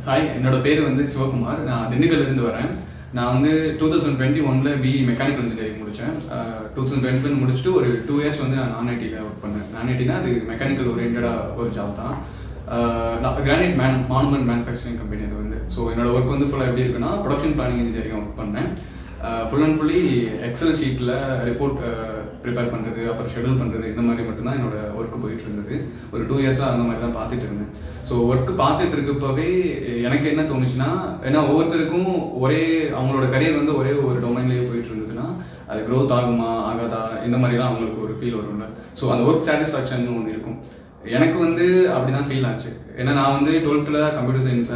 Hi, என்னோட பேர் வந்து சிவகுமார். நான் திண்டுக்கல்ல இருந்து வரேன். நான் வந்து 2021ல BE மெக்கானிக்கல் இன்ஜினியரிங் முடிச்சேன். 2021 முடிச்சுட்டு ஒரு 2 இயர்ஸ் வந்து நான் நான்-ஐடில ஒர்க் பண்ணேன். நான்-ஐடினா அது மெக்கானிக்கல் ஓரியன்டா ஒரு ஜாப் தான். கிரானைட் மானுமெண்ட் மேனுஃபேக்சரிங் கம்பெனி அது வந்து. ஸோ என்னோட ஒர்க் வந்து ஃபுல்லாக எப்படி இருக்குன்னா ப்ரொடக்ஷன் பிளானிங் இன்ஜினியரிங் ஒர்க் பண்ணேன். ஃபுல் அண்ட் ஃபுல்லி எக்ஸல் ஷீட்டில் ரிப்போர்ட் ப்ரிப்பேர் பண்ணுறது, அப்புறம் ஷெடியூல் பண்ணுறது, இந்த மாதிரி மட்டும்தான் என்னோட ஒர்க்கு போயிட்டு இருந்தது. ஒரு 2 இயர்ஸாக அந்த மாதிரி தான் பார்த்துட்டு இருந்தேன். ஸோ ஒர்க்கு பார்த்துட்டு இருக்கப்பவே எனக்கு என்ன தோணுச்சுன்னா, ஏன்னா ஒவ்வொருத்தருக்கும் ஒரே அவங்களோட கரியர் வந்து ஒரே ஒரு டொமைன்லேயே போயிட்டு இருந்ததுன்னா அது க்ரோத் ஆகுமா ஆகாதா இந்த மாதிரிலாம் அவங்களுக்கு ஒரு ஃபீல் வரும்ல. ஸோ அந்த ஒர்க் சாட்டிஸ்ஃபேக்ஷன் ஒன்று இருக்கும். எனக்கு வந்து அப்படிதான் ஃபீல் ஆச்சு. ஏன்னா நான் வந்து 12th கம்ப்யூட்டர் சயின்ஸ்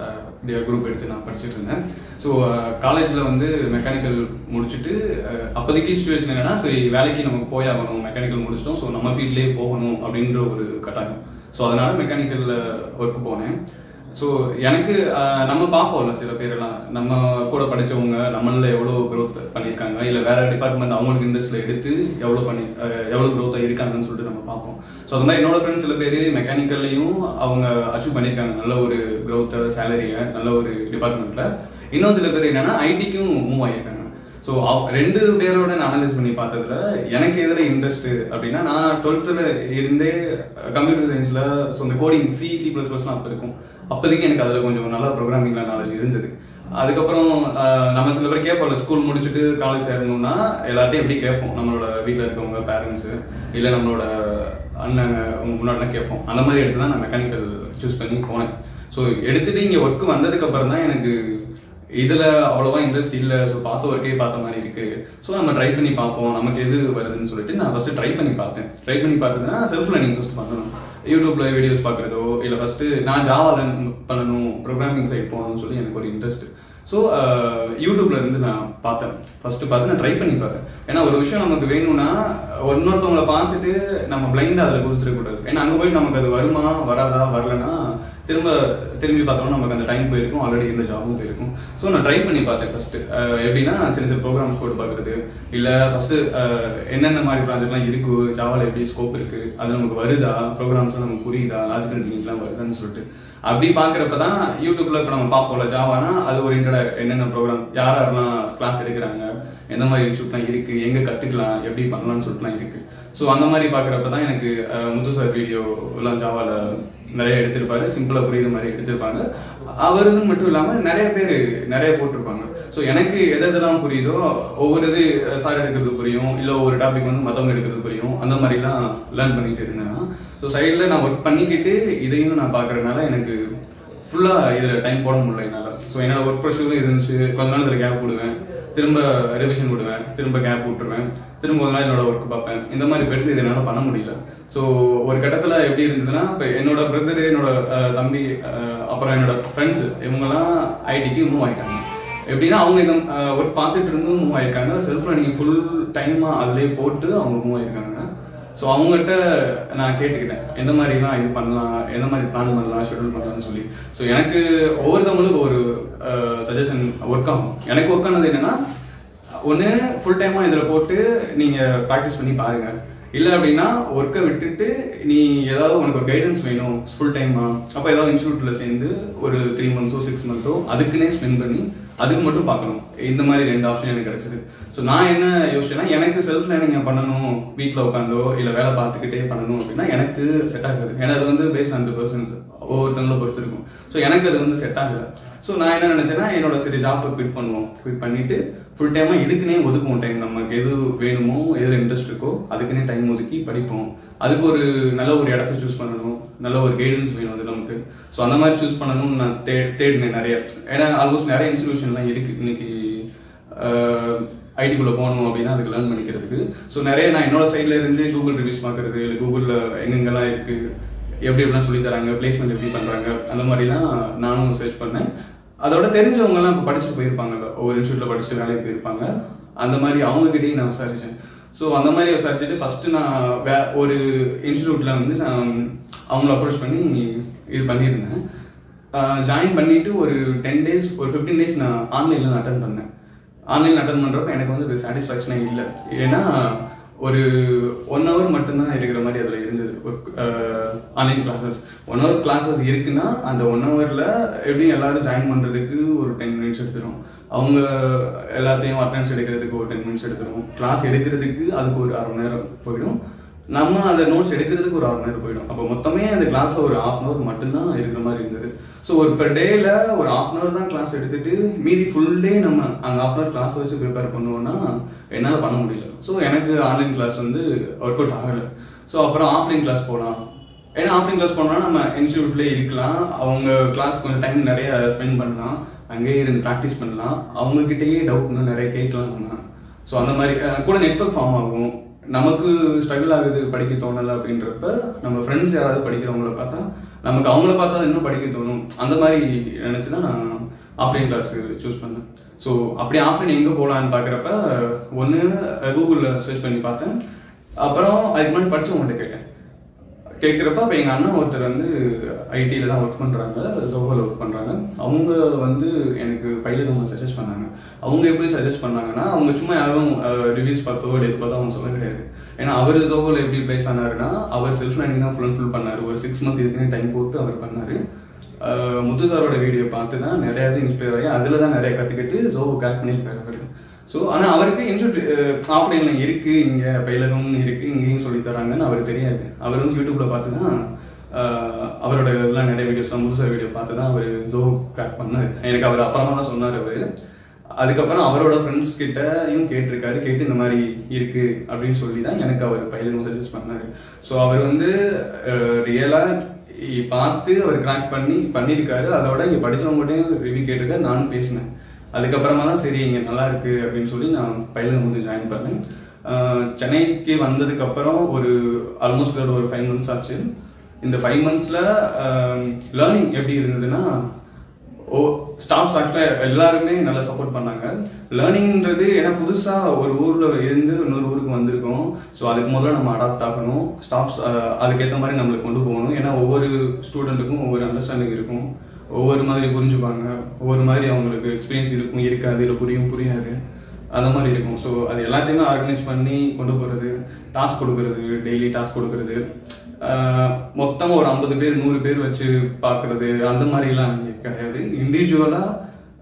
குரூப் எடுத்து நான் படிச்சுட்டு இருந்தேன். ஸோ காலேஜில் வந்து மெக்கானிக்கல் முடிச்சுட்டு அப்போதைக்கு சுச்சுவேஷன் என்னன்னா, சரி வேலைக்கு நமக்கு போயாகணும், மெக்கானிக்கல் முடிச்சிட்டோம், ஸோ நம்ம ஃபீல்ட்லேயே போகணும் அப்படின்ற ஒரு கட்டாயம். ஸோ அதனால மெக்கானிக்கல் ஒர்க் போனேன். ஸோ எனக்கு நம்ம பார்ப்போம்ல சில பேரெல்லாம், நம்ம கூட படித்தவங்க நம்மள எவ்வளோ க்ரோத் பண்ணியிருக்காங்க, இல்லை வேற டிபார்ட்மெண்ட் அவங்களுக்கு இண்டஸ்ட்ரியில் எடுத்து எவ்வளோ க்ரோத்தாக இருக்காங்கன்னு சொல்லிட்டு நம்ம பார்ப்போம். ஸோ அது மாதிரி என்னோட ஃப்ரெண்ட்ஸ் சில பேர் மெக்கானிக்கல்லையும் அவங்க அச்சீவ் பண்ணியிருக்காங்க, நல்ல ஒரு க்ரோத்தை, சேலரியை, நல்ல ஒரு டிபார்ட்மெண்ட்டில். இன்னும் சில பேர் என்னன்னா ஐடிக்கும் மூவ் ஆகியிருக்காங்க. ஸோ 2 பேரோட நான் அனலைஸ் பண்ணி பார்த்ததுல எனக்கு எதில் இன்ட்ரெஸ்ட் அப்படின்னா, நான் 12th இருந்தே கம்ப்யூட்டர் சயின்ஸில் ஸோ இந்த கோடிங் C++லாம் அப்போ இருக்கும். அப்போதைக்கு எனக்கு அதில் கொஞ்சம் நல்லா ப்ரோக்ராமிங்ல நாலேஜ் இருந்தது. அதுக்கப்புறம் நம்ம சில பேர் கேட்போம்ல, ஸ்கூல் முடிச்சுட்டு காலேஜ் சேரணும்னா எல்லாத்தையும் எப்படி கேட்போம், நம்மளோட வீட்டில் இருக்கவங்க பேரண்ட்ஸு இல்லை நம்மளோட அண்ணன் முன்னாடிலாம் கேட்போம். அந்த மாதிரி எடுத்து தான் நான் மெக்கானிக்கல் சூஸ் பண்ணி போனேன். ஸோ எடுத்துகிட்டு இங்கே ஒர்க்கு வந்ததுக்கப்புறம் தான் எனக்கு இதில் அவ்வளோவா இன்ட்ரெஸ்ட் இல்லை. ஸோ பார்த்த ஒர்க்கே பார்த்த மாதிரி இருக்குது. ஸோ நம்ம ட்ரை பண்ணி பார்ப்போம், நமக்கு எது வருதுன்னு சொல்லிட்டு நான் ஃபஸ்ட்டு ட்ரை பண்ணி பார்த்தேன். ட்ரை பண்ணி பார்த்ததுன்னா செல்ஃப் லேர்னிங் ஃபஸ்ட் பண்ணணும். யூடியூப்ல வீடியோஸ் பார்க்குறதோ இல்லை ஃபஸ்ட்டு நான் ஜாவா லேர்ன் பண்ணணும், ப்ரோக்ராமிங் சைட் போகணும்னு சொல்லி எனக்கு ஒரு இன்ட்ரெஸ்ட். ஸோ யூடியூப்ல இருந்து நான் பார்த்தேன். ஃபர்ஸ்ட் பார்த்து நான் ட்ரை பண்ணி பார்த்தேன். ஏன்னா ஒரு விஷயம் நமக்கு வேணும்னா இன்னொருத்தவங்களை பார்த்துட்டு நம்ம பிளைண்டாக அதில் குதிச்சிடக்கூடாது. ஏன்னா அங்கே போய் நமக்கு அது வருமா வராதா, வரலன்னா திரும்பி பார்த்தோம்னா நமக்கு அந்த டைம் போயிருக்கும், ஆல்ரெடி இருந்த ஜாபும் போயிருக்கும். ஸோ நான் ட்ரை பண்ணி பார்த்தேன். ஃபர்ஸ்ட் எப்படின்னா சின்ன சின்ன ப்ரோக்ராம்ஸ் போட்டு பார்க்குறது, இல்லை ஃபர்ஸ்ட் என்னென்ன மாதிரி ப்ராஜெக்ட்லாம் இருக்கு, ஜாவால எப்படி ஸ்கோப் இருக்கு, அது நமக்கு வருதா, ப்ரோக்ராம்ஸ்லாம் நமக்கு புரியுதா, லாஜிக்கல் திங்கிங்லாம் வருதான்னு சொல்லிட்டு அப்படி பார்க்குறப்ப தான் யூடியூப்ல இப்போ நம்ம பார்ப்போம்ல ஜாவானா அது ஓரியன்டா என்னென்ன ப்ரோக்ராம், யாரெல்லாம் கிளாஸ் எடுக்கிறாங்க, எந்த மாதிரி இன்ஸ்டியூட்லாம் இருக்கு, எங்கே கற்றுக்கலாம், எப்படி பண்ணலாம்னு சொல்லிட்டுலாம் இருக்கு. ஸோ அந்த மாதிரி பார்க்குறப்ப தான் எனக்கு முத்து சார் வீடியோ எல்லாம் ஜாவால நிறைய எடுத்திருப்பாரு, சிம்பிளாக புரியுற மாதிரி எடுத்திருப்பாங்க. அவருன்னு மட்டும் இல்லாமல் நிறைய பேர் நிறைய போட்டிருப்பாங்க. ஸோ எனக்கு எதெல்லாம் புரியுதோ ஒவ்வொரு இது சார் எடுக்கிறது புரியும், இல்லை ஒவ்வொரு டாபிக் வந்து மற்றவங்க எடுக்கிறது புரியும். அந்த மாதிரிலாம் லேர்ன் பண்ணிட்டு இருந்தேன். ஸோ சைடில் நான் ஒர்க் பண்ணிக்கிட்டு இதையும் நான் பார்க்குறதுனால எனக்கு ஃபுல்லாக இதில் டைம் போட முடியல என்னால். ஸோ என்னோட ஒர்க் ப்ரெஷரும் இருந்துச்சு. கொஞ்ச நாள் இதில் கேப் விடுவேன், திரும்ப ரிவிஷன் விடுவேன், திரும்ப கேப் விட்டுருவேன், திரும்ப ஒரு நாள் என்னோட ஒர்க் பார்ப்பேன். இந்த மாதிரி போயிட்டு இது என்னால் பண்ண முடியல. ஸோ ஒரு கட்டத்தில் எப்படி இருந்ததுன்னா, இப்போ என்னோட பிரதரு, என்னோட தம்பி, அப்புறம் என்னோட ஃப்ரெண்ட்ஸு இவங்கெல்லாம் ஐடிக்கு மூவ் ஆகிட்டாங்க. எப்படின்னா அவங்க இந்த ஒர்க் பார்த்துட்டு இருந்தும் மூவ் ஆயிருக்காங்க. செல்ஃப் லேர்னிங் ஃபுல் டைமாக அதிலே போட்டு அவங்க மூவ் ஆயிருக்காங்க. ஸோ அவங்ககிட்ட நான் கேட்டுக்கிட்டேன் எந்த மாதிரிலாம் இது பண்ணலாம், எந்த மாதிரி பிளான் பண்ணலாம், ஷெடியூல் பண்ணலாம்னு சொல்லி. ஸோ எனக்கு ஒவ்வொருத்தவங்களுக்கு ஒரு சஜஷன் ஒர்க் ஆகும். எனக்கு ஒர்க் ஆனது என்னன்னா, ஒன்று ஃபுல் டைமாக இதில் போட்டு நீங்கள் ப்ராக்டிஸ் பண்ணி பாருங்கள். இல்லை அப்படின்னா ஒர்க்கை விட்டுட்டு நீ ஏதாவது உனக்கு ஒரு கைடன்ஸ் வேணும் ஃபுல் டைமா, அப்போ ஏதாவது இன்ஸ்டியூட்டில் சேர்ந்து ஒரு 3 months 6 months அதுக்குன்னே ஸ்பெண்ட் பண்ணி அதுக்கு மட்டும் பார்க்கணும். இந்த மாதிரி 2 ஆப்ஷன் எனக்கு கிடைச்சது. ஸோ நான் என்ன யோசிச்சேன்னா, எனக்கு செல்ஃப் லேர்னிங் பண்ணணும், வீட்டில் உட்காந்தோ இல்லை வேலை பார்த்துக்கிட்டே பண்ணணும் அப்படின்னா எனக்கு செட் ஆகாது. ஏன்னா அது வந்து பேஸ்ட் ஆன் தி பர்சன்ஸ், ஒவ்வொருத்தவங்கள பொறுத்து இருக்கும். ஸோ எனக்கு அது வந்து செட் ஆகலை. ஸோ நான் என்ன நினைச்சேன்னா, என்னோட சரி ஜாப்பை குவிட் பண்ணுவோம், குவிட் பண்ணிட்டு ஃபுல் டைமாக இதுக்குன்னே ஒதுக்குவோம் டைம். நமக்கு எது வேணுமோ, எதில் இன்ட்ரெஸ்ட் இருக்கோ அதுக்குன்னே டைம் ஒதுக்கி படிப்போம். அதுக்கு ஒரு நல்ல ஒரு இடத்த சூஸ் பண்ணணும், நல்ல ஒரு கைடன்ஸ் வேணும் அது நமக்கு. ஸோ அந்த மாதிரி சூஸ் பண்ணணும்னு நான் தேடினேன் நிறைய. ஏன்னா ஆல்மோஸ்ட் நிறைய இன்ஸ்டிடியூஷன்லாம் இருக்குது இன்னைக்கு ஐடிக்குள்ளே போகணும் அப்படின்னா அதுக்கு லேர்ன் பண்ணிக்கிறதுக்கு. ஸோ நிறைய நான் என்னோட சைடில் இருந்து கூகுள் ரிவ்யூஸ் பார்க்குறது, இல்லை கூகுளில் எங்கெங்கெல்லாம் இருக்குது, எப்படி எப்படிலாம் சொல்லி தராங்க, பிளேஸ்மெண்ட் எப்படி பண்ணுறாங்க, அந்த மாதிரிலாம் நானும் சர்ச் பண்ணேன். அதோட தெரிஞ்சவங்கலாம் இப்போ படிச்சுட்டு போயிருப்பாங்க, ஒவ்வொரு இன்ஸ்டியூட்டில் படிச்சுட்டு வேலைக்கு போயிருப்பாங்க. அந்த மாதிரி அவங்ககிட்டையும் நான் விசாரிச்சேன். ஸோ அந்த மாதிரி விசாரிச்சுட்டு ஃபஸ்ட்டு நான் ஒரு இன்ஸ்டியூட்டில் வந்து நான் அவங்கள அப்ரோச் பண்ணி இது பண்ணியிருந்தேன். ஜாயின் பண்ணிவிட்டு ஒரு 10 days ஒரு 15 days நான் ஆன்லைனில் அட்டன் பண்ணேன். ஆன்லைன் அட்டன் பண்ணுறப்ப எனக்கு வந்து சாட்டிஸ்ஃபேக்ஷனே இல்லை. ஏன்னா ஒரு 1 hour மட்டும்தான் இருக்கிற மாதிரி அதில் இருந்தது. ஆன்லைன் கிளாஸஸ் 1 hour கிளாஸஸ் இருக்குன்னா அந்த 1 hourல எப்படியும் எல்லாரும் ஜாயின் பண்ணுறதுக்கு ஒரு 10 minutes எடுத்துரும். அவங்க எல்லாத்தையும் அட்டெண்டன்ஸ் எடுக்கிறதுக்கு ஒரு 10 minutes எடுத்துரும். கிளாஸ் எடுக்கிறதுக்கு அதுக்கு ஒரு 1/2 மணி நேரம் போயிடும். நம்ம அந்த நோட்ஸ் எடுக்கிறதுக்கு ஒரு 1/2 மணி நேரம் போயிடும். அப்போ மொத்தமே அந்த கிளாஸில் ஒரு 1/2 hour மட்டும்தான் இருக்கிற மாதிரி இருந்தது. ஸோ ஒரு பெர் டேயில் ஒரு 1/2 hour தான் கிளாஸ் எடுத்துட்டு மீதி ஃபுல் டே நம்ம அந்த 1/2 hour கிளாஸ் வச்சு ப்ரிப்பேர் பண்ணுவோம்னா என்னால் பண்ண முடியல. ஸோ எனக்கு ஆன்லைன் கிளாஸ் வந்து ஒர்க் அவுட் ஆகலை. ஸோ அப்புறம் ஆஃப்லைன் கிளாஸ் போகலாம். ஏன்னா ஆஃப்லைன் கிளாஸ் போனோம்னா நம்ம இன்ஸ்டியூட்லேயே இருக்கலாம். அவங்க கிளாஸ் கொஞ்சம் டைம் நிறைய ஸ்பெண்ட் பண்ணலாம். அங்கேயே இருந்து ப்ராக்டிஸ் பண்ணலாம். அவங்ககிட்டயே டவுட் இன்னும் நிறைய கேட்கலாம் நம்ம. ஸோ அந்த மாதிரி கூட நெட்வொர்க் ஃபார்ம் ஆகும். நமக்கு ஸ்ட்ரகிள் ஆகுது படிக்க தோணலை அப்படின்றப்ப நம்ம ஃப்ரெண்ட்ஸ் யாராவது படிக்கிறவங்கள பார்த்தா நமக்கு அவங்கள பார்த்தா இன்னும் படிக்க தோணும். அந்த மாதிரி நினச்சி தான் நான் ஆஃப்லைன் கிளாஸ் சூஸ் பண்ணேன். ஸோ அப்படி ஆஃப்லைன் எங்கே போகலான்னு பார்க்குறப்ப ஒன்று கூகுளில் சர்ச் பண்ணி பார்த்தேன். அப்புறம் அதுக்கு முன்னாடி படித்தவங்கள்ட்ட கேட்குறப்ப இப்போ எங்கள் அண்ணன் ஒருத்தர் வந்து ஐடியில் தான் ஒர்க் பண்ணுறாங்க, ஜோஹோவில் ஒர்க் பண்ணுறாங்க. அவங்க வந்து எனக்கு பயிலகம் சஜஸ்ட் பண்ணாங்க. அவங்க எப்படி சஜஸ்ட் பண்ணாங்கன்னா அவங்க சும்மா யாரும் ரிவ்யூஸ் பார்த்தோ எது பார்த்தோ அவங்க சொல்ல கிடையாது. ஏன்னா அவர் ஜோஹோவில் எப்படி ப்ளேஸ் ஆனாருன்னா அவர் செல்ஃப் லேர்னிங் தான் ஃபுல் பண்ணார். ஒரு 6 month இதுக்குன்னு டைம் போட்டு அவர் பண்ணார். முத்து சாரோட வீடியோ பார்த்து தான் நிறையாவது இன்ஸ்பயர் ஆகி அதில் தான் நிறைய கற்றுக்கிட்டு ஜோஹோ கிராக் பண்ணியிருக்காரு அவர். ஸோ ஆனால் அவருக்கு இன்ஸ்டியூட் ஆஃப்லைனில் இருக்குது, இங்கே பயிலகம்னு இருக்குது, இங்கேயும் சொல்லித்தராங்கன்னு அவருக்கு தெரியாது. அவர் வந்து யூடியூப்பில் பார்த்து தான் அவரோட இதெல்லாம் நிறைய வீடியோஸ் முத்து சார் வீடியோ பார்த்து தான் அவர் ஜோஹோ கிராக் பண்ணார். எனக்கு அவர் அப்புறமா தான் சொன்னார் அவர். அதுக்கப்புறம் அவரோட ஃப்ரெண்ட்ஸ் கிட்டையும் கேட்டிருக்காரு. கேட்டு இந்த மாதிரி இருக்கு அப்படின்னு சொல்லி தான் எனக்கு அவர் பயிலகம் சஜஸ்ட் பண்ணாரு. ஸோ அவர் வந்து ரியலாக பார்த்து அவர் கிராக் பண்ணியிருக்காரு. அதோட இங்கே படித்தவங்ககிட்டையும் ரிவ்யூ கேட்டிருக்காரு. நானும் பேசினேன். அதுக்கப்புறமா தான் சரி இங்கே நல்லா இருக்கு அப்படின்னு சொல்லி நான் பயிலகம் வந்து ஜாயின் பண்ணேன். சென்னைக்கு வந்ததுக்கப்புறம் ஒரு ஆல்மோஸ்ட் ஒரு 5 months ஆச்சு. இந்த 5 monthsல லேர்னிங் எப்படி இருந்ததுன்னா ஸ்டாஃப் ஆக்டில் எல்லாருமே நல்லா சப்போர்ட் பண்ணாங்க. லேர்னிங்ன்றது ஏன்னா புதுசாக ஒரு ஊரில் இருந்து இன்னொரு ஊருக்கு வந்திருக்கோம். ஸோ அதுக்கு முதல்ல நம்ம அடாப்ட் ஆகணும். ஸ்டாஃப்ஸ் அதுக்கேற்ற மாதிரி நம்மளுக்கு கொண்டு போகணும். ஏன்னா ஒவ்வொரு ஸ்டூடெண்ட்டுக்கும் ஒவ்வொரு அண்டர்ஸ்டாண்டிங் இருக்கும். ஒவ்வொரு மாதிரி புரிஞ்சுப்பாங்க. ஒவ்வொரு மாதிரி அவங்களுக்கு எக்ஸ்பீரியன்ஸ் இருக்கும், இருக்காது, இல்லை புரியாது, அந்த மாதிரி இருக்கும். ஸோ அது எல்லாத்தையுமே ஆர்கனைஸ் பண்ணி கொண்டு போகிறது, டாஸ்க் கொடுக்கறது, டெய்லி டாஸ்க் கொடுக்கறது, மொத்தமாக ஒரு 50 பேர் 100 பேர் வச்சு பார்க்குறது, அந்த மாதிரிலாம் கிடையாது. இண்டிவிஜுவலாக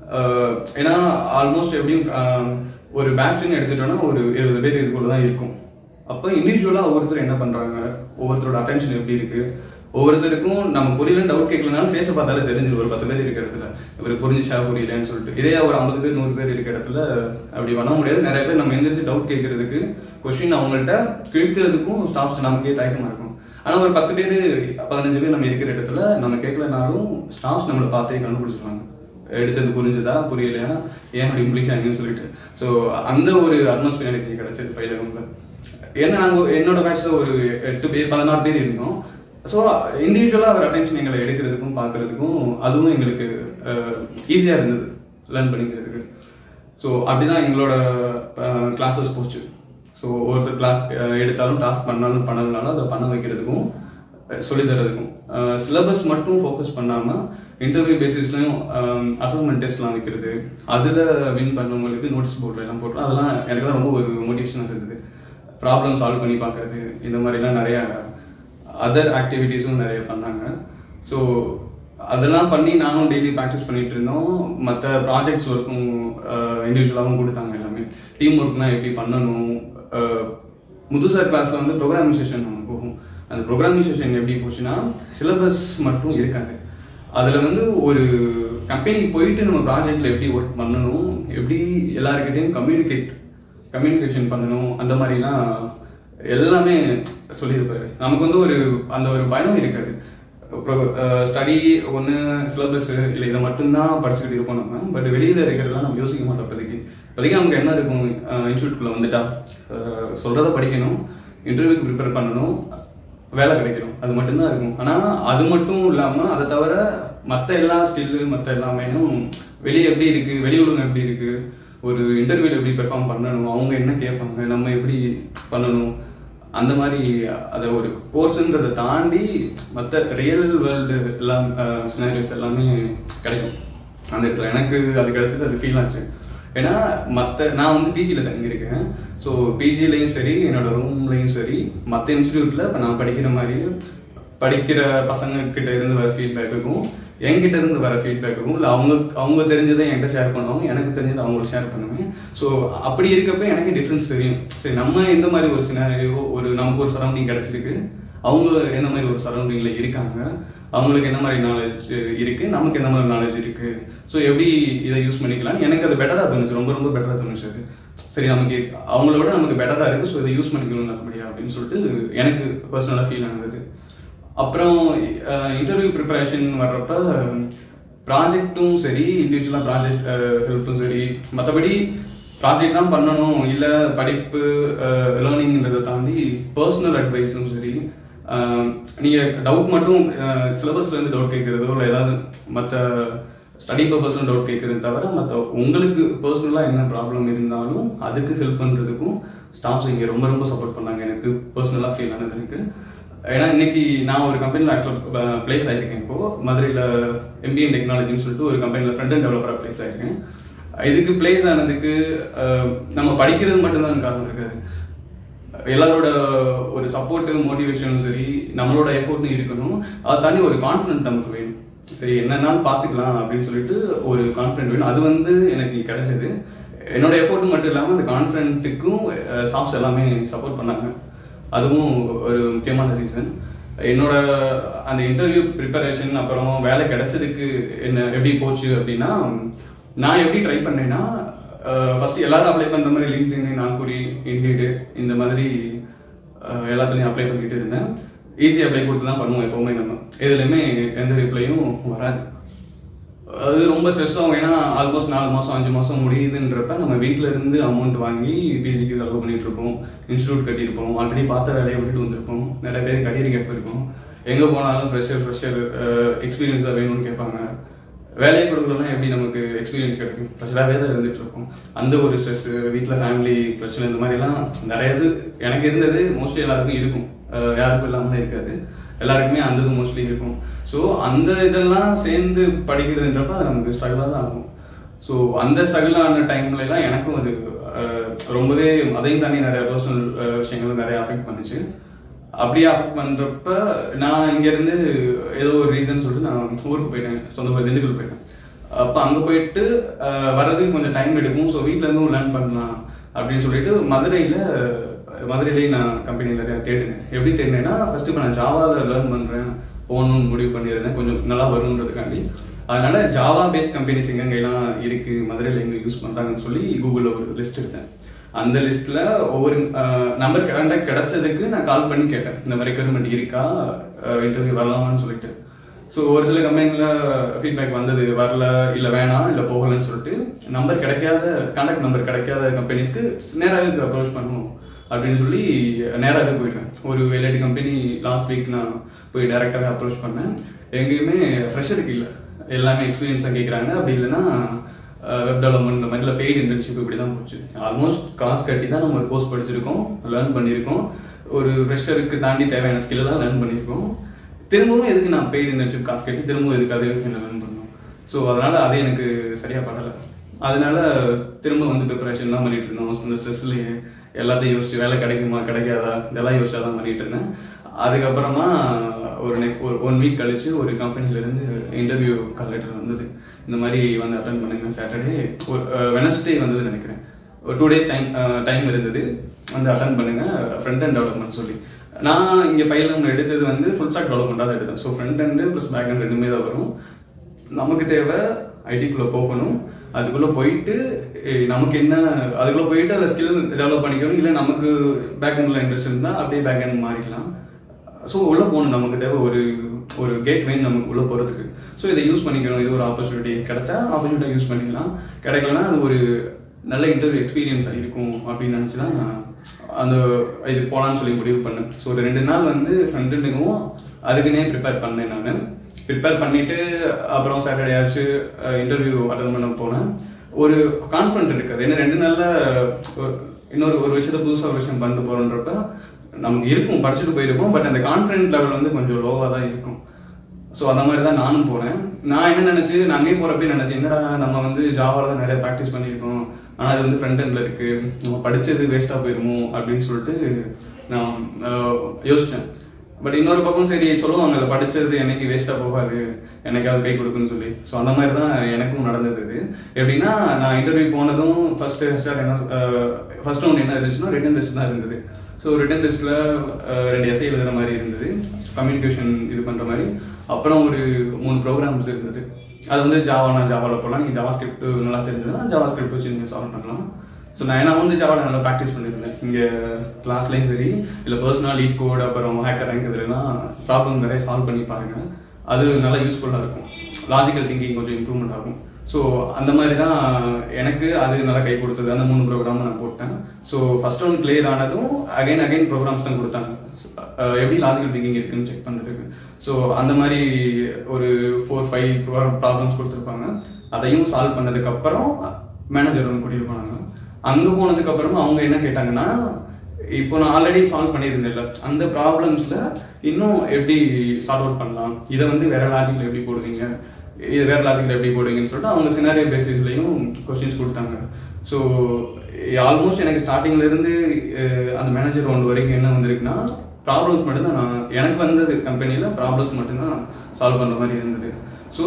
ஏன்னா ஆல்மோஸ்ட் எப்படியும் ஒரு பேட்ச்னு எடுத்துட்டோன்னா ஒரு 20 பேர் இதுக்குள்ள தான் இருக்கும். அப்போ இண்டிவிஜுவலாக ஒவ்வொருத்தர் என்ன பண்ணுறாங்க, ஒவ்வொருத்தரோட அட்டென்ஷன் எப்படி இருக்குது, ஒவ்வொருத்தருக்கும் நம்ம புரியலன்னு டவுட் கேட்கலனாலும் ஃபேஸை பார்த்தாலே தெரிஞ்சிடும். ஒரு 10 பேர் இருக்கிற இடத்துல இவருக்கு புரிஞ்சிச்சா புரியலன்னு சொல்லிட்டு. இதே ஒரு 50 பேர் 100 பேர் இருக்கிற இடத்துல அப்படி பண்ண முடியாது. நிறைய பேர் நம்ம எந்திரிச்சு டவுட் கேட்கறதுக்கு, கொஸ்டின் அவங்கள்ட்ட கேட்கறதுக்கும் ஸ்டாஃப்ஸ் நமக்கே தயக்கமாக இருக்கும். ஆனால் ஒரு 10 பேர் 15 பேர் நம்ம இருக்கிற இடத்துல நம்ம கேட்கலனாலும் ஸ்டாஃப்ஸ் நம்மளை பார்த்தே கண்டுபிடிச்சிருவாங்க. எடுத்தது புரிஞ்சதா புரியலையா, ஏன் அப்படி முடிக்கிறாங்கன்னு சொல்லிட்டு. ஸோ அந்த ஒரு அட்மாஸ்பியர் எனக்கு கிடைச்சது பயிலகம்ல. ஏன்னா நாங்கள் என்னோட பேட்ச்ல ஒரு 8 பேர் 14 பேர் இருந்தோம். ஸோ இண்டிவிஜுவலாக அவர் அட்டென்ஷன் எங்களை எடுக்கிறதுக்கும் பார்க்கறதுக்கும் அதுவும் எங்களுக்கு ஈஸியாக இருந்தது லேர்ன் பண்ணிக்கிறதுக்கு. ஸோ அப்படிதான் எங்களோட கிளாஸஸ் போச்சு. ஸோ ஒருத்தர் கிளாஸ் எடுத்தாலும் டாஸ்க் பண்ணலனாலும் அதை பண்ண வைக்கிறதுக்கும் சொல்லித்தரதுக்கும் சிலபஸ் மட்டும் ஃபோக்கஸ் பண்ணாமல் இன்டர்வியூ பேசிஸ்லையும் அசஸ்மெண்ட் டெஸ்ட்லாம் வைக்கிறது, அதில் வின் பண்ணவங்களுக்கு நோட்டீஸ் போர்டில் எல்லாம் போட்டோம். அதெல்லாம் எனக்கு ரொம்ப ஒரு மோட்டிவேஷனாக இருந்தது. ப்ராப்ளம் சால்வ் பண்ணி பார்க்கறது, இந்த மாதிரிலாம் நிறையா அதர் ஆக்டிவிட்டீஸும் நிறைய பண்ணாங்க. ஸோ அதெல்லாம் பண்ணி நானும் டெய்லி ப்ராக்டிஸ் பண்ணிட்டு இருந்தோம். மற்ற ப்ராஜெக்ட்ஸ் ஒர்க்கும் இண்டிவிஜுவலாகவும் கொடுத்தாங்க. எல்லாமே டீம் ஒர்க்னா எப்படி பண்ணணும். முதுசார் கிளாஸில் வந்து ப்ரோக்ராமிங் செஷன் ஒன்று போகும். அந்த ப்ரோக்ராமிங் செஷன் எப்படி போச்சுன்னா சிலபஸ் மட்டும் இருக்காது. அதில் வந்து ஒரு கம்பெனிக்கு போயிட்டு நம்ம ப்ராஜெக்டில் எப்படி ஒர்க் பண்ணணும், எப்படி எல்லாருக்கிட்டையும் கம்யூனிகேஷன் பண்ணணும், அந்த மாதிரிலாம் எல்லாமே சொல்லியிருப்பாரு. நமக்கு வந்து அந்த ஒரு பயம் இருக்காது. ஸ்டடி ஒன்று சிலபஸ் இல்லை இதை மட்டும்தான் படிச்சுக்கிட்டு இருப்போம் நம்ம. பட் வெளியில் இருக்கிறதெல்லாம் நம்ம யோசிக்க மாட்டோம். இப்போதைக்கு நமக்கு என்ன இருக்கும், இன்ஸ்டியூட்குள்ளே வந்துட்டா சொல்கிறத படிக்கணும், இன்டர்வியூக்கு ப்ரிப்பேர் பண்ணணும், வேலை கிடைக்கணும், அது மட்டும்தான் இருக்கும். ஆனால் அது மட்டும் இல்லாமல் அதை தவிர மற்ற எல்லா ஸ்கில்லு மற்ற எல்லாமேனும் வெளியே எப்படி இருக்குது, வெளி உலகம் எப்படி இருக்குது, ஒரு இன்டர்வியூவில் எப்படி பெர்ஃபார்ம் பண்ணணும், அவங்க என்ன கேட்பாங்க, நம்ம எப்படி பண்ணணும், அந்த மாதிரி அதை ஒரு கோர்ஸுன்றதை தாண்டி மற்ற ரியல் வேர்ல்டு எல்லாம் சினாரியோஸ் எல்லாமே கிடைக்கும் அந்த இடத்துல. எனக்கு அது கிடைச்சது, அது ஃபீல் ஆச்சு. ஏன்னா நான் வந்து பிஜியில் தங்கியிருக்கேன். ஸோ பிஜிலையும் சரி, என்னோட ரூம்லையும் சரி, மற்ற இன்ஸ்டியூட்டில் இப்போ நான் படிக்கிற மாதிரி படிக்கிற பசங்க கிட்ட இருந்து வர ஃபீட்பேக்குக்கும் என்கிட்ட இருந்து வர ஃபீட்பேக்குக்கும் இல்லை அவங்க தெரிஞ்சதை என்கிட்ட ஷேர் பண்ணுவாங்க, எனக்கு தெரிஞ்சதை அவங்களுக்கு ஷேர் பண்ணுவேன். ஸோ அப்படி இருக்கப்ப எனக்கு டிஃப்ரென்ஸ் தெரியும். சரி, நம்ம எந்த மாதிரி ஒரு சினாரியோ, நமக்கு ஒரு சரௌண்டிங் கிடைச்சிருக்கு, அவங்க எந்த மாதிரி ஒரு சரௌண்டிங்ல இருக்காங்க, அவங்களுக்கு என்ன மாதிரி நாலேஜ் இருக்கு, நமக்கு என்ன மாதிரி நாலேஜ் இருக்கு, ஸோ எப்படி இதை யூஸ் பண்ணிக்கலாம். எனக்கு அது பெட்டரா தோணுச்சு, ரொம்ப ரொம்ப பெட்டரா தோணுச்சு. அது சரி, நமக்கு அவங்களோட நமக்கு பெட்டரா இருக்கு, ஸோ இதை யூஸ் பண்ணிக்கணும் அப்படியா அப்படின்னு சொல்லிட்டு எனக்கு பர்சனலா ஃபீல் ஆனது. அப்புறம் இன்டர்வியூ ப்ரிப்பரேஷன் வர்றப்ப ப்ராஜெக்டும் சரி, இண்டிவிஜுவலாக ப்ராஜெக்ட் ஹெல்ப்பும் சரி, மற்றபடி ப்ராஜெக்ட் தான் பண்ணணும் இல்லை படிப்பு லேர்னிங்கிறதை தாண்டி பர்சனல் அட்வைஸும் சரி, நீங்கள் டவுட் மட்டும் சிலபஸ்லேருந்து டவுட் கேட்குறதோ இல்லை ஏதாவது மற்ற ஸ்டடி பர்பஸ்ல டவுட் கேட்குறது தவிர மற்ற உங்களுக்கு பர்சனலாக என்ன ப்ராப்ளம் இருந்தாலும் அதுக்கு ஹெல்ப் பண்ணுறதுக்கும் ஸ்டாஃப்ஸ் இங்கே ரொம்ப ரொம்ப சப்போர்ட் பண்ணாங்க. எனக்கு பர்சனலாக ஃபீல் ஆனது எனக்கு. ஏன்னா இன்னைக்கு நான் ஒரு கம்பெனியில் ஆக்சுவலாக பிளேஸ் ஆகிருக்கேன். இப்போது மதுரையில் எம்பிஎன் டெக்னாலஜின்னு சொல்லிட்டு ஒரு கம்பெனியில் ஃப்ரண்ட் அண்ட் டெவலப்பராக பிளேஸ் ஆகிருக்கேன். இதுக்கு பிளேஸ் ஆனதுக்கு நம்ம படிக்கிறது மட்டும்தான் காரணம் இருக்காது. எல்லாரோட ஒரு சப்போர்ட்டு, மோட்டிவேஷனும் சரி, நம்மளோட எஃபோர்ட்டும் இருக்கணும். அதை தாண்டி ஒரு கான்ஃபிடென்ட் நமக்கு வேணும். சரி, என்னன்னாலும் பார்த்துக்கலாம் அப்படின்னு சொல்லிட்டு ஒரு கான்ஃபிடென்ட் வேணும். அது வந்து எனக்கு கிடைச்சது. என்னோட எஃபோர்ட்டும் மட்டும் இல்லாமல் அந்த கான்ஃபிடென்ட்டுக்கும் ஸ்டாஃப்ஸ் எல்லாமே சப்போர்ட் பண்ணாங்க. அதுவும் ஒரு முக்கியமான ரீசன். என்னோட அந்த இன்டர்வியூ ப்ரிப்பரேஷன் அப்புறம் வேலை கிடைச்சதுக்கு என்ன எப்படி போச்சு அப்படின்னா, நான் எப்படி ட்ரை பண்ணேன்னா, ஃபர்ஸ்ட் எல்லாரும் அப்ளை பண்ணுற மாதிரி லிங்க்டின், நாக்குரி, இண்டீடு இந்த மாதிரி எல்லாத்துலேயும் அப்ளை பண்ணிட்டு இருந்தேன். ஈஸி அப்ளை கொடுத்து தான் பண்ணுவோம் எப்போவுமே. நம்ம எதுலையுமே எந்த ரிப்ளையும் வராது. அது ரொம்ப ஸ்ட்ரெஸ் ஆகும். ஏன்னா ஆல்மோஸ்ட் 4 மாதம் 5 மாதம் முடியுதுன்றப்ப நம்ம வீட்டில் இருந்து அமௌண்ட் வாங்கி பிஜிக்கு செலவு பண்ணிட்டு இருப்போம், இன்ஸ்டியூட் கட்டியிருப்போம், ஆல்ரெடி பார்த்த வேலையை விட்டுட்டு வந்திருப்போம், நிறைய பேர் கரியர் கேப் இருக்கும். எங்கே போனாலும் ஃப்ரெஷர் எக்ஸ்பீரியன்ஸாக வேணும்னு கேட்பாங்க. வேலையை கொடுக்கலன்னா எப்படி நமக்கு எக்ஸ்பீரியன்ஸ் கிடைக்கும்? ஃப்ரெஷராகவே தான் இருந்துட்டு இருக்கோம். அந்த ஒரு ஸ்ட்ரெஸ், வீட்டில் ஃபேமிலி பிரச்சனை, இந்த மாதிரிலாம் நிறைய இது எனக்கு இருந்தது. மோஸ்ட்லி எல்லாருக்கும் இருக்கும், யாருக்கும் இல்லாமல் இருக்காது. எல்லாருக்குமே அந்த இது மோஸ்ட்லி இருக்கும். ஸோ அந்த இதெல்லாம் சேர்ந்து படிக்கிறதுன்றப்ப அது நமக்கு ஸ்ட்ரகிளாக தான் ஆகும். ஸோ அந்த ஸ்ட்ரகிள் ஆன டைம்லலாம் எனக்கும் அது ரொம்பவே அதையும் தாண்டி நிறைய பர்சனல் விஷயங்கள் நிறைய அஃபெக்ட் பண்ணுச்சு. அப்படியே அஃபெக்ட் பண்ணுறப்ப நான் இங்கேருந்து ஏதோ ஒரு ரீசன் சொல்லிட்டு நான் ஊருக்கு போயிட்டேன், சொந்த திண்டுக்கல் போயிட்டேன். அப்போ அங்கே போயிட்டு வர்றதுக்கு கொஞ்சம் டைம் எடுக்கும். ஸோ வீட்டிலேருந்தும் லேர்ன் பண்ணலாம் அப்படின்னு சொல்லிட்டு மதுரையிலேயே நான் கம்பெனி நிறையா தேடினேன். எப்படி தேடினேன்னா, ஃபர்ஸ்ட் இப்போ நான் ஜாவாவில் லேர்ன் பண்ணுறேன், போகணும்னு முடிவு பண்ணியிருந்தேன், கொஞ்சம் நல்லா வருன்றதுக்காண்டி. அதனால ஜாவா பேஸ்ட் கம்பெனிஸ் எங்கெங்கெல்லாம் இருக்குது, மதுரையில் எங்கே யூஸ் பண்ணுறாங்கன்னு சொல்லி கூகுளில் ஒரு லிஸ்ட் எடுத்தேன். அந்த லிஸ்ட்டில் ஒவ்வொரு நம்பர் கான்டாக்ட் கிடைச்சதுக்கு நான் கால் பண்ணி கேட்டேன், இந்த மாதிரி ரெக்யர்மெண்ட் இருக்கா, இன்டர்வியூ வரலாமான்னு சொல்லிட்டு. ஸோ ஒரு சில கம்பெனியில் ஃபீட்பேக் வந்தது, வரல, இல்லை வேணாம், இல்லை போகலன்னு சொல்லிட்டு. கான்டாக்ட் நம்பர் கிடைக்காத கம்பெனிஸ்க்கு நேராக அப்ரோச் பண்ணணும் அப்படின்னு சொல்லி நேராகவே போயிட்டேன். ஒரு 7-8 கம்பெனி லாஸ்ட் வீக் நான் போய் டைரெக்டாகவே அப்ரோச் பண்ணேன். எங்கேயுமே ஃப்ரெஷருக்கு இல்லை, எல்லாமே எக்ஸ்பீரியன்ஸாக கேட்குறாங்க. அப்படி இல்லைன்னா வெப் டெவலப்மெண்ட் இந்த மாதிரி பெய்டு இன்டர்ன்ஷிப் இப்படி தான் போச்சு. ஆல்மோஸ்ட் காசு கட்டி தான் நம்ம ஒரு கோர்ஸ் படிச்சிருக்கோம், லேர்ன் பண்ணியிருக்கோம், ஒரு ஃப்ரெஷருக்கு தாண்டி தேவையான ஸ்கில்லாம் லேர்ன் பண்ணியிருக்கோம். திரும்பவும் எதுக்கு நான் பெய்டு இன்டர்ன்ஷிப் காசு கட்டி திரும்பவும் எதுக்கு அதே என்ன லேர்ன் பண்ணணும்? ஸோ அதனால் அது எனக்கு சரியாக படலை. அதனால திரும்ப வந்து ப்ரிப்பரேஷன் தான் பண்ணிட்டு இருந்தோம். இந்த ஸ்ட்ரெஸ்லேயே எல்லாத்தையும் யோசிச்சு வேலை கிடைக்குமா கிடைக்காதா இதெல்லாம் யோசிச்சா தான் பண்ணிட்டு இருந்தேன். அதுக்கப்புறமா ஒரு 1 வீக் கழிச்சு ஒரு கம்பெனிலேருந்து இன்டர்வியூ கால் லெட்டர் வந்தது. இந்த மாதிரி வந்து அட்டன் பண்ணுங்க, சாட்டர்டே ஒரு வெனஸ்டே வந்தது நினைக்கிறேன். ஒரு 2 days டைம் இருந்தது, வந்து அட்டன் பண்ணுங்க, ஃப்ரண்ட் அண்ட் டெவலப்மெண்ட் சொல்லி. நான் இங்கே பையிலம் எடுத்தது வந்து ஃபுல் ஸ்டாக் டெவலப்மெண்ட்டாக தான் எடுத்தேன். So front end plus back end ரெண்டுமே தான் வரும். நமக்கு தேவை ஐடிக்குள்ளே போகணும், அதுக்குள்ளே போயிட்டு நமக்கு என்ன அதுக்குள்ளே போயிட்டு அதை ஸ்கில் டெவலப் பண்ணிக்கணும். இல்லை நமக்கு பேக் எண்டில் இன்ட்ரெஸ்ட் இருந்தால் அப்படியே பேக் எண்ட் மாறிக்கலாம். ஸோ உள்ளே போகணும், நமக்கு தேவை ஒரு கேட் வேணும் நமக்கு உள்ளே போகிறதுக்கு. ஸோ இதை யூஸ் பண்ணிக்கணும். இது ஒரு ஆப்பர்ச்சுனிட்டி கிடைச்சா ஆப்பர்ச்சுனிட்டியாக யூஸ் பண்ணிக்கலாம், கிடைக்கலன்னா அது ஒரு நல்ல இன்டர்வியூ எக்ஸ்பீரியன்ஸாக இருக்கும் அப்படின்னு நினச்சி தான் நான் அந்த இது போகலான்னு சொல்லி முடிவு பண்ணேன். ஸோ ஒரு 2 நாள் வந்து ஃப்ரண்ட் எண்டுக்கும் அதுக்குன்னே ப்ரிப்பேர் பண்ணேன். நான் ப்ரிப்பேர் பண்ணிவிட்டு அப்புறம் சாட்டர்டே ஆச்சு இன்டர்வியூ அட்டன் பண்ண போனேன். ஒரு கான்ஃபிடென்ட் இருக்காது, ஏன்னா 2 நாளில் ஒரு விஷயத்த புதுசாக ஒரு விஷயம் பண்ணிட்டு போகிறோன்றப்ப நமக்கு இருக்கும், படிச்சுட்டு போயிருப்போம். பட் அந்த கான்ஃபிடென்ட் லெவல் வந்து கொஞ்சம் லோவாக தான் இருக்கும். ஸோ அந்த மாதிரி தான் நானும் போனேன். நான் என்ன நினச்சி, நான் அங்கேயே போகிறப்பே நினச்சேன், என்னடா நம்ம வந்து ஜாவாவில் தான் நிறைய ப்ராக்டிஸ் பண்ணியிருக்கோம், ஆனால் அது வந்து ஃப்ரண்ட் எண்டில் இருக்குது, நம்ம படித்தது வேஸ்ட்டாக போயிருமோ அப்படின்னு சொல்லிட்டு நான் யோசித்தேன். பட் இன்னொரு பக்கம் சரி சொல்லுவாங்கல்ல, படித்தது என்னைக்கு வேஸ்ட்டாக போகாது, என்னைக்காவது கை கொடுக்குன்னு சொல்லி. ஸோ அந்த மாதிரி தான் எனக்கும் நடந்தது. இது எப்படின்னா, நான் இன்டர்வியூ போனதும் ஃபர்ஸ்ட் ரவுண்ட் என்ன இருந்துச்சுன்னா ரிட்டன் டெஸ்ட் தான் இருந்தது. ஸோ ரிட்டன் டெஸ்ட்டில் 2 எஸ்ஐ எழுதுகிற மாதிரி இருந்தது, கம்யூனிகேஷன் இது பண்ணுற மாதிரி. அப்புறம் ஒரு 3 ப்ரோக்ராம்ஸ் இருந்தது. அது வந்து ஜாவாவில் போகலாம். நீங்கள் ஜாவா ஸ்கிரிப்ட் நல்லா தெரிஞ்சதுன்னா ஜாவா ஸ்கிரிப்ட் வச்சு நீங்கள் சால்வ் பண்ணலாம். ஸோ நான் வந்து ஜாவாவில் நல்லா ப்ராக்டிஸ் பண்ணியிருந்தேன். இங்கே கிளாஸ்லேயும் சரி, இல்லை பர்சனல் லீட் கோட் அப்புறம் ஹேக்கர் ரேங்க் இதெல்லாம் ப்ராப்ளம் நிறைய சால்வ் பண்ணி பாருங்கள். அது நல்லா யூஸ்ஃபுல்லாக இருக்கும். லாஜிக்கல் திங்கிங் கொஞ்சம் இம்ப்ரூவ்மெண்ட் ஆகும். ஸோ அந்த மாதிரி தான் எனக்கு அது நல்லா கை கொடுத்தது. அந்த 3 ப்ரோக்ராம் நான் போட்டேன். ஸோ ஃபர்ஸ்ட் ரவுண்ட் கிளியர் ஆனதும் அகைன் ப்ரோக்ராம்ஸ் தான் கொடுத்தாங்க, எப்படி லாஜிக்கல் திங்கிங் இருக்குன்னு செக் பண்ணுறதுக்கு. ஸோ அந்த மாதிரி ஒரு 4-5 ப்ராப்ளம்ஸ் கொடுத்துருப்பாங்க. அதையும் சால்வ் பண்ணதுக்கப்புறம் மேனேஜர் ஒன்று கூட்டிகிட்டு போனாங்க. அங்கே போனதுக்கப்புறமா அவங்க என்ன கேட்டாங்கன்னா, இப்போ நான் ஆல்ரெடி சால்வ் பண்ணியிருந்தேன்ல, அந்த ப்ராப்ளம்ஸில் இன்னும் எப்படி சால்வ் அவுட் பண்ணலாம், இதை வந்து வேற லாஜிக்கில் எப்படி போடுவீங்க, இது வேற லாஜிக்கில் எப்படி போடுவீங்கன்னு சொல்லிட்டு அவங்க சினாரியோ பேசிஸ்லையும் கொஸ்டின்ஸ் கொடுத்தாங்க. ஸோ ஆல்மோஸ்ட் எனக்கு ஸ்டார்டிங்லேருந்து அந்த மேனேஜர் ரவுண்ட் வரைக்கும் என்ன வந்திருக்குன்னா, ப்ராப்ளம்ஸ் மட்டும்தான் எனக்கு வந்தது. கம்பெனியில் ப்ராப்ளம்ஸ் மட்டும்தான் சால்வ் பண்ணுற மாதிரி இருந்தது. ஸோ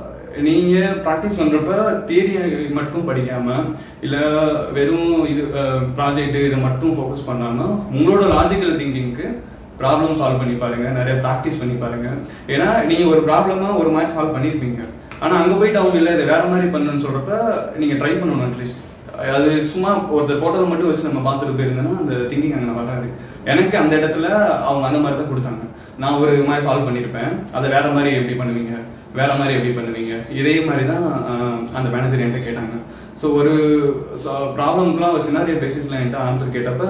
நீங்கள் ப்ராக்டிஸ் பண்ணுறப்ப தியரியை மட்டும் படிக்காமல், இல்லை வெறும் இது ப்ராஜெக்ட் இதை மட்டும் ஃபோக்கஸ் பண்ணாமல், உங்களோட லாஜிக்கல் திங்கிங்க்கு ப்ராப்ளம் சால்வ் பண்ணி பாருங்க, நிறைய ப்ராக்டிஸ் பண்ணி பாருங்க. ஏன்னா நீங்கள் ஒரு ப்ராப்ளமா ஒரு மாதிரி சால்வ் பண்ணியிருப்பீங்க, ஆனால் அங்கே போயிட்டு அவங்க இல்லை இதை வேற மாதிரி பண்ணுன்னு சொல்கிறப்ப நீங்கள் ட்ரை பண்ணணும். அட்லீஸ்ட் அது சும்மா ஒருத்தர் போட்டதை மட்டும் வச்சு நம்ம பார்த்துட்டு போயிருந்தோன்னா அந்த திங்கிங் அங்கே வராது. எனக்கு அந்த இடத்துல அவங்க அந்த மாதிரி தான் கொடுத்தாங்க. நான் ஒரு மாதிரி சால்வ் பண்ணியிருப்பேன், அதை வேற மாதிரி எப்படி பண்ணுவீங்க, வேற மாதிரி எப்படி பண்ணுவீங்க, இதே மாதிரி தான் அந்த மேனேஜர் என்கிட்ட கேட்டாங்க. ஸோ ஒரு ப்ராப்ளம்க்குலாம் ஒரு சினாரியோ பேசிஸ்ல என்கிட்ட ஆன்சர் கேட்டப்ப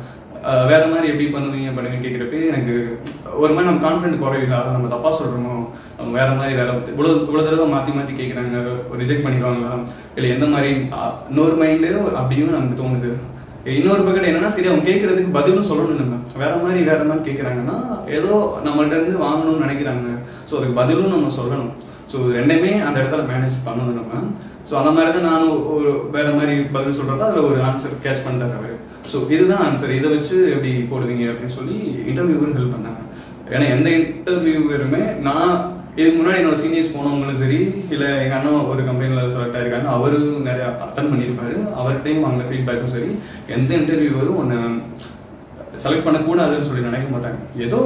வேற மாதிரி எப்படி பண்ணுவீங்கன்னு கேட்குறப்ப எனக்கு ஒரு மாதிரி நம்ம கான்ஃபிடென்ட் குறையில, அதை நம்ம தப்பா சொல்றோமோ, நம்ம வேற மாதிரி இவ்வளோ தடவை மாற்றி கேட்குறாங்க, ரிஜெக்ட் பண்ணிடுவாங்களா, இல்லை எந்த மாதிரி இன்னொரு மைண்டு அப்படியும் நமக்கு தோணுது. இன்னொரு பக்கெட் என்னன்னா, சரி அவங்க கேட்கறதுக்கு பதிலும் சொல்லணும். நம்ம வேற மாதிரி கேட்குறாங்கன்னா ஏதோ நம்மள்ட்ட இருந்து வாங்கணும்னு நினைக்கிறாங்க. ஸோ அதுக்கு பதிலும் நம்ம சொல்லணும். ஸோ ரெண்டுமே அந்த இடத்துல மேனேஜ் பண்ணணும் நம்ம. ஸோ அந்த மாதிரி தான் நானும் ஒரு வேற மாதிரி பதில் சொல்றப்ப அதில் ஒரு ஆன்சர் கேட்ச் பண்ணிட்டார் அவர். ஸோ இதுதான் ஆன்சர், இதை வச்சு எப்படி போடுவீங்க அப்படின்னு சொல்லி இன்டர்வியூவரும் ஹெல்ப் பண்ணாங்க. ஏன்னா எந்த இன்டர்வியூவருமே, நான் இதுக்கு முன்னாடி என்னோட சீனியர்ஸ் போனவங்களும் சரி, இல்லை எங்கள் அண்ணன் ஒரு கம்பெனியில் செலக்ட் ஆயிருக்காங்க, அவரும் நிறைய அட்டன் பண்ணியிருப்பாரு, அவர்கிட்டையும் வாங்கின ஃபீட்பேக்கும் சரி, எந்த இன்டர்வியூவரும் ஒன்று செலக்ட் பண்ணக்கூடாதுன்னு சொல்லி நினைக்க மாட்டாங்க. ஏதோ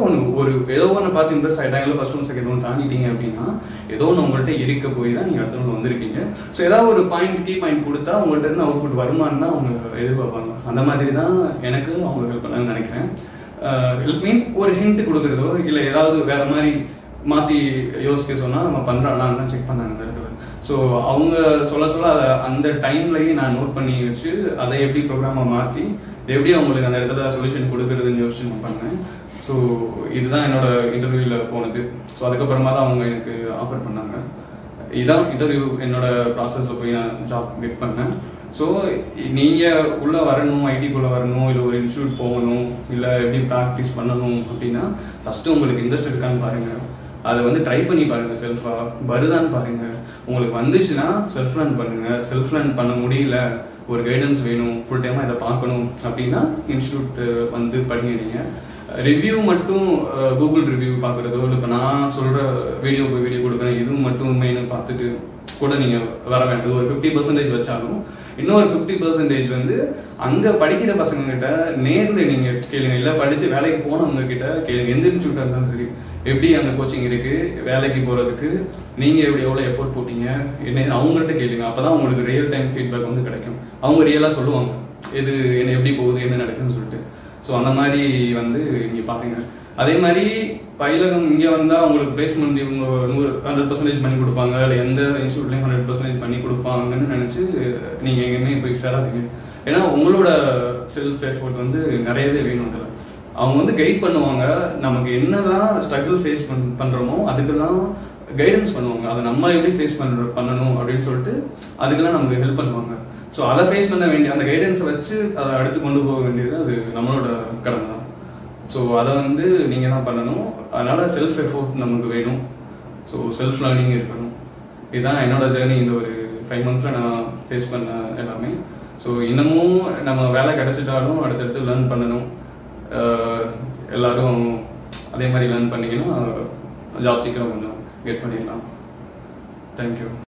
ஒன்று பார்த்து இம்ப்ரெஸ் ஆகிட்டாங்க, ஃபர்ஸ்ட் ஒன் செகண்ட் ஒன்று தாண்டிட்டீங்க அப்படின்னா ஏதோ ஒன்று உங்கள்கிட்ட இருக்க போய் தான் நீங்கள் அடுத்த ஒன்று வந்திருக்கீங்க. ஸோ ஏதாவது ஒரு கீ பாயிண்ட் கொடுத்தா உங்கள்கிட்ட இருந்து அவுட்புட் வருமானு தான் அவங்க எதிர்பார்ப்பாங்க. அந்த மாதிரி தான் எனக்கு அவங்க ஹெல்ப் பண்ணாங்கன்னு நினைக்கிறேன். ஹெல்ப் மீன்ஸ் ஒரு ஹிண்ட் கொடுக்குறதோ, இல்லை ஏதாவது வேற மாதிரி மாற்றி யோசிக்க சொன்னால் நம்ம பண்ணுறாங்கன்னு செக் பண்ணாங்க அந்த இடத்துல. ஸோ அவங்க சொல்ல அதை அந்த டைம்லையே நான் நோட் பண்ணி வச்சு அதை எப்படி ப்ரோக்ராமை மாற்றி எப்படி அவங்களுக்கு அந்த இடத்துல சொல்யூஷன் கொடுக்குறதுன்னு யோசிச்சு நான் பண்ணேன். ஸோ இதுதான் என்னோட இன்டர்வியூவில் போனது. ஸோ அதுக்கப்புறமா தான் அவங்க எனக்கு ஆஃபர் பண்ணாங்க. இதுதான் இன்டர்வியூ என்னோட ப்ராசஸில் போய் நான் ஜாப் கெட் பண்ணேன். ஸோ நீங்கள் உள்ளே வரணும், ஐடிக்குள்ளே வரணும், இல்லை ஒரு இன்ஸ்டியூட் போகணும், இல்லை எப்படி ப்ராக்டிஸ் பண்ணணும் அப்படின்னா ஃபஸ்ட்டு உங்களுக்கு இன்ட்ரெஸ்ட் இருக்கான்னு பாருங்கள். அதை வந்து ட்ரை பண்ணி பாருங்கள், செல்ஃபாக வருதான்னு பாருங்கள். உங்களுக்கு வந்துச்சுன்னா செல்ஃப் லேர்ன் பண்ணுங்கள். செல்ஃப் லேர்ன் பண்ண முடியல, ஒரு கைடன்ஸ் வேணும், ஃபுல் டைமாக இதை பார்க்கணும் அப்படின்னா இன்ஸ்டியூட் வந்து படிங்க. நீங்கள் ரிவ்யூ மட்டும் கூகுள் ரிவ்யூ பார்க்குறதோ, இல்லை இப்போ நான் சொல்கிற வீடியோ கொடுக்குறேன் இதுவும் மட்டும் மெயினாக பார்த்துட்டு கூட நீங்கள் வர வேண்டாம். ஒரு 50% வச்சாலும் இன்னொரு 50% வந்து அங்கே படிக்கிற பசங்கக்கிட்ட நேரில் நீங்கள் கேளுங்க, இல்லை படித்து வேலைக்கு போனவங்க கிட்ட கேளுங்க. எந்த இன்ஸ்டியூட்டாக இருந்தாலும் சரி, எப்படி அந்த கோச்சிங் இருக்குது, வேலைக்கு போகிறதுக்கு நீங்கள் எவ்வளோ எஃபோர்ட் போட்டீங்க என்ன, அவங்கள்ட்ட கேளுங்க. அப்போ தான் உங்களுக்கு ரியல் டைம் ஃபீட்பேக் வந்து கிடைக்கும். அவங்க ரியலாக சொல்லுவாங்க இது என்ன எப்படி போகுது, என்ன நடக்குதுன்னு சொல்லிட்டு. ஸோ அந்த மாதிரி வந்து நீங்கள் பாருங்கள். அதே மாதிரி பயிலகம் இங்கே வந்தால் உங்களுக்கு பிளேஸ்மெண்ட் இவங்க 100% பண்ணி கொடுப்பாங்க, இல்லை எந்த இன்ஸ்டியூட்லேயும் 100% பண்ணி கொடுப்பாங்கன்னு நினச்சி நீங்கள் எங்கேயுமே போய் சேராதீங்க. ஏன்னா உங்களோட செல்ஃப் எஃபோர்ட் வந்து நிறையவே வேணும். அதில் அவங்க வந்து கைட் பண்ணுவாங்க, நமக்கு என்னதான் ஸ்ட்ரகிள் ஃபேஸ் பண்ணுறோமோ அதுக்கெல்லாம் கைடன்ஸ் பண்ணுவாங்க. அதை நம்ம எப்படி ஃபேஸ் பண்ணணும் அப்படின்னு சொல்லிட்டு அதுக்கெல்லாம் நமக்கு ஹெல்ப் பண்ணுவாங்க. ஸோ அதை ஃபேஸ் பண்ண வேண்டிய அந்த கைடன்ஸை வச்சு அதை அடுத்து கொண்டு போக வேண்டியது அது நம்மளோட கடமை தான். ஸோ அதை வந்து நீங்கள் தான் பண்ணணும். அதனால் செல்ஃப் எஃபோர்ட் நமக்கு வேணும். ஸோ செல்ஃப் லேர்னிங் இருக்கணும். இதுதான் என்னோட ஜேர்னி. இந்த ஒரு 5 monthஸில் நான் ஃபேஸ் பண்ண எல்லாமே. ஸோ இன்னமும் நம்ம வேலை கிடச்சிட்டாலும் அடுத்தடுத்து லேர்ன் பண்ணணும். எல்லோரும் அதே மாதிரி லேர்ன் பண்ணிங்கன்னா ஜாப் சீக்கிரம் கொஞ்சம் கெட் பண்ணிடலாம். தேங்க்யூ.